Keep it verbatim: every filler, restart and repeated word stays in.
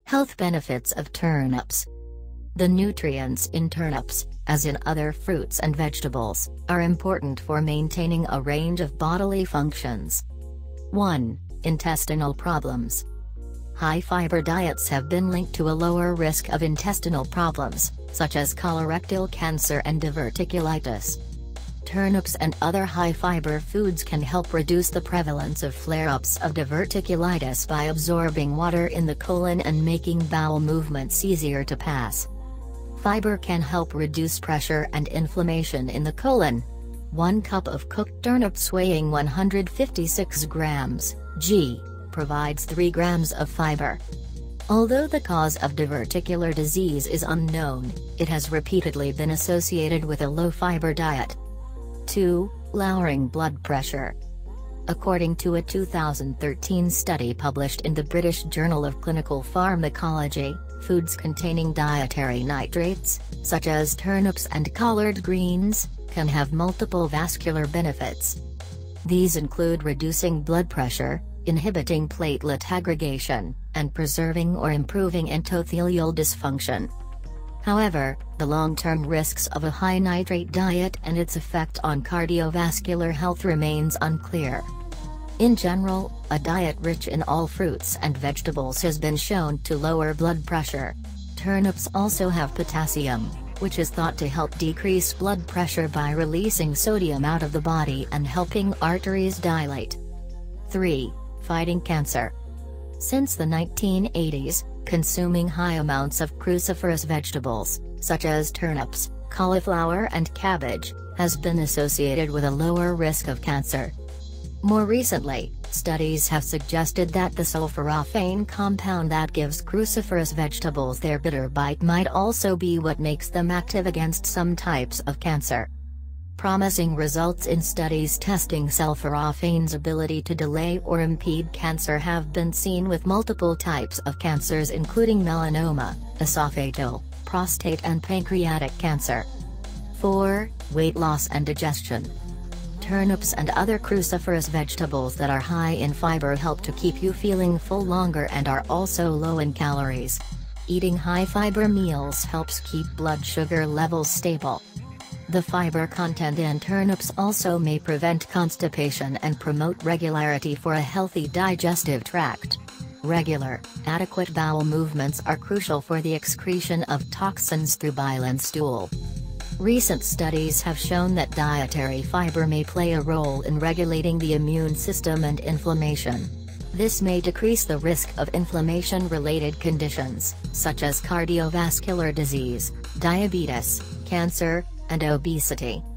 Health benefits of turnips. The nutrients in turnips, as in other fruits and vegetables, are important for maintaining a range of bodily functions. one. Intestinal problems. High-fiber diets have been linked to a lower risk of intestinal problems, such as colorectal cancer and diverticulitis. Turnips and other high-fiber foods can help reduce the prevalence of flare-ups of diverticulitis by absorbing water in the colon and making bowel movements easier to pass. Fiber can help reduce pressure and inflammation in the colon. One cup of cooked turnips weighing one hundred fifty-six grams, g, provides three grams of fiber. Although the cause of diverticular disease is unknown, it has repeatedly been associated with a low-fiber diet. two. Lowering blood pressure. According to a two thousand thirteen study published in the British Journal of Clinical Pharmacology, foods containing dietary nitrates, such as turnips and collard greens, can have multiple vascular benefits. These include reducing blood pressure, inhibiting platelet aggregation, and preserving or improving endothelial dysfunction. However, the long-term risks of a high nitrate diet and its effect on cardiovascular health remains unclear. In general, a diet rich in all fruits and vegetables has been shown to lower blood pressure. Turnips also have potassium, which is thought to help decrease blood pressure by releasing sodium out of the body and helping arteries dilate. three. Fighting cancer. Since the nineteen eighties, consuming high amounts of cruciferous vegetables, such as turnips, cauliflower and cabbage, has been associated with a lower risk of cancer. More recently, studies have suggested that the sulforaphane compound that gives cruciferous vegetables their bitter bite might also be what makes them active against some types of cancer. Promising results in studies testing sulforaphane's ability to delay or impede cancer have been seen with multiple types of cancers including melanoma, esophageal, prostate and pancreatic cancer. four. Weight loss and digestion. Turnips and other cruciferous vegetables that are high in fiber help to keep you feeling full longer and are also low in calories. Eating high-fiber meals helps keep blood sugar levels stable. The fiber content in turnips also may prevent constipation and promote regularity for a healthy digestive tract. Regular, adequate bowel movements are crucial for the excretion of toxins through bile and stool. Recent studies have shown that dietary fiber may play a role in regulating the immune system and inflammation. This may decrease the risk of inflammation-related conditions, such as cardiovascular disease, diabetes, cancer, and obesity.